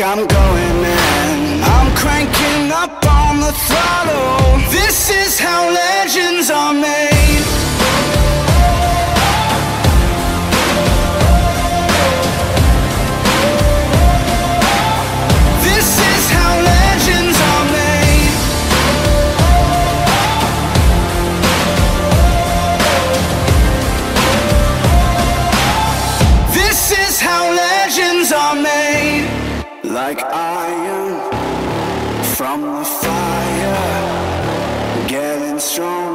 I'm going, man. I'm cranking up on the throttle. This is how legends are made. This is how legends are made. This is how legends are made. Like iron from the fire, getting strong.